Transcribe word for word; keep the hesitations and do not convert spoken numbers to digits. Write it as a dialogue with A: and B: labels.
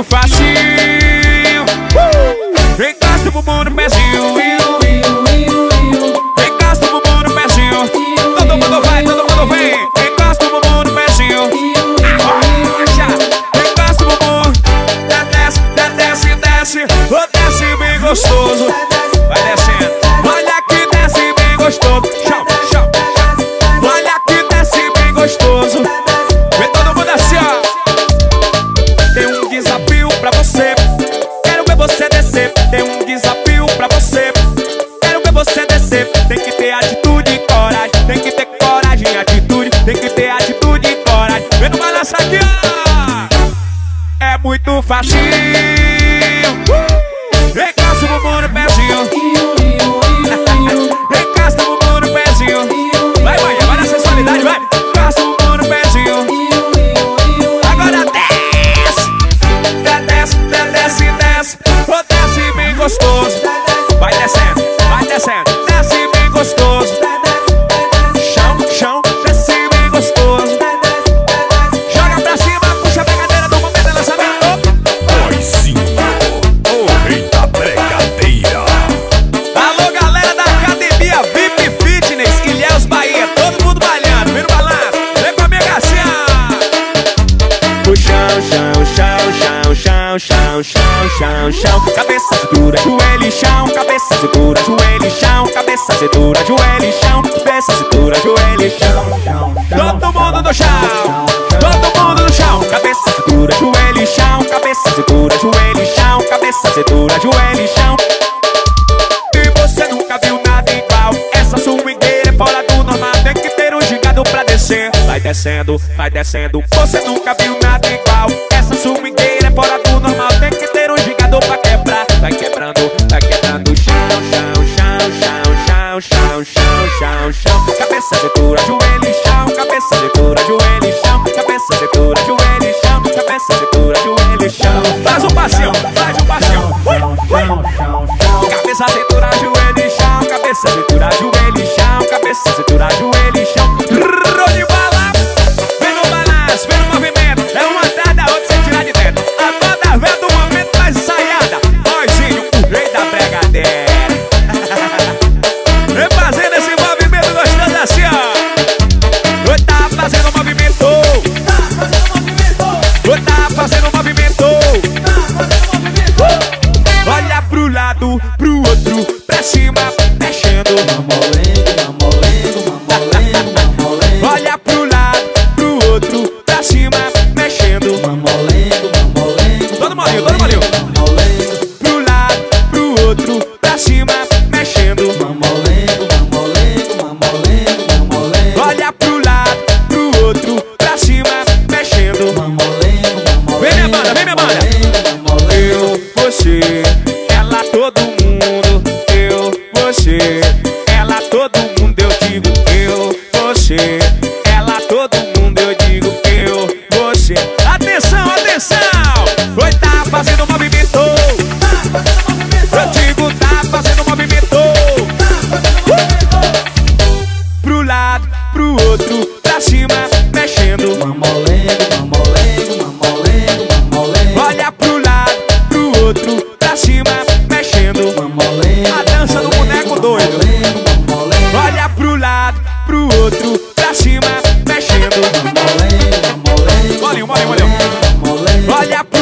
A: muito facinho. uh! Encosta o bumbum no pezinho. Encosta o bumbum no pezinho. Todo mundo vai, todo mundo vem. Encosta o bumbum no pezinho. Arrocha. Encosta o bumbum. Desce, desce, desce. Desce bem gostoso. Vai descendo. Olha que desce bem gostoso. Chão, chão. Olha que desce bem gostoso. Vê todo mundo assim, ó. Tem um desafio pra você. Quero ver você descer. Tem um desafio pra você. Quero ver você descer. Tem que ter atitude e coragem. Tem que ter coragem e atitude. Tem que ter atitude e coragem. Vem no balanço aqui, ó. É muito facinho. Encosta o bumbum no pezinho. Encosta o bumbum no pezinho. Vai, mãe, vai na sensualidade, vai. Encosta o bumbum no pezinho. Agora desce. Desce, desce, desce. Oh, desce bem gostoso. Vai descendo, vai descendo. Desce bem gostoso. Chão, chão, desce bem gostoso. Joga pra cima, puxa a pegadeira do momento de lançamento.
B: Pois sim, o rei da brincadeira.
A: Alô, galera da academia V I P Fitness, Ilhéus, Bahia. Todo mundo balhando, vem no balanço. Vem comigo assim, ó. O chão, chão, chão, chão, chão, chão, chão, chão, chão. Cabeça, cintura, joelho e chão. Cabeça, cintura, joelho e chão. Cabeça, cintura, joelho e chão. Cabeça, cintura, joelho e chão. Todo mundo no chão. Todo mundo no chão. Cabeça, cintura, joelho e chão. Cabeça, cintura, joelho e chão. Cabeça, cintura, joelho e chão. E você nunca viu nada igual. Essa swingueira é fora do normal. Tem que ter um gigado pra descer. Vai descendo, vai descendo. Você nunca viu nada igual. Essa swingueira é fora do normal. Tem que ter um gigado pra quebrar. Vai quebrando, vai quebrando. Chão, chão, chão, chão, chão, chão, chão, chão, chão. Cabeça, cintura, joelho e chão. Cabeça, cintura, joelho e chão. Cabeça, cintura, joelho e chão. Cabeça, cintura, joelho e chão. Faz um passinho, faz um passinho. Ui, ui. Cabeça, cintura, joelho e chão. Cabeça, cintura, joelho e chão. Cabeça, cintura, joelho e chão. Rô de bala. Vem no balanço, vem no movimento. É uma atrás da outra sem tirar de dentro. A banda vem do momento mais ensaiada. Nojinho, o rei da bregadeira. Vem fazendo esse movimento gostoso assim, ó. Oi, tá fazendo movimento. Oi, tá fazendo movimento. Olha pro lado, pro outro, pra cima, mexendo. Olha pro lado, pro outro, pra cima, mexendo. Todo molinho, todo molinho. Pro lado, pro outro, pra cima, mexendo. Olha pro lado, pro outro, pra cima, mexendo. Vem minha banda, vem minha banda. Eu, você, ela, todo mundo. Eu, você, ela, todo mundo. Eu digo eu, você, ela, todo mundo. Eu digo eu, você. Atenção, atenção. Oi, tá fazendo movimento. Eu digo tá fazendo movimento. Pro lado, pro outro, pra cima, mexendo. Olha pro lado, pro outro, pra cima, mexendo. A dança do boneco doido. Olha pro lado, pro outro, pra cima, mexendo. Molinho, molinho, molinho. Olha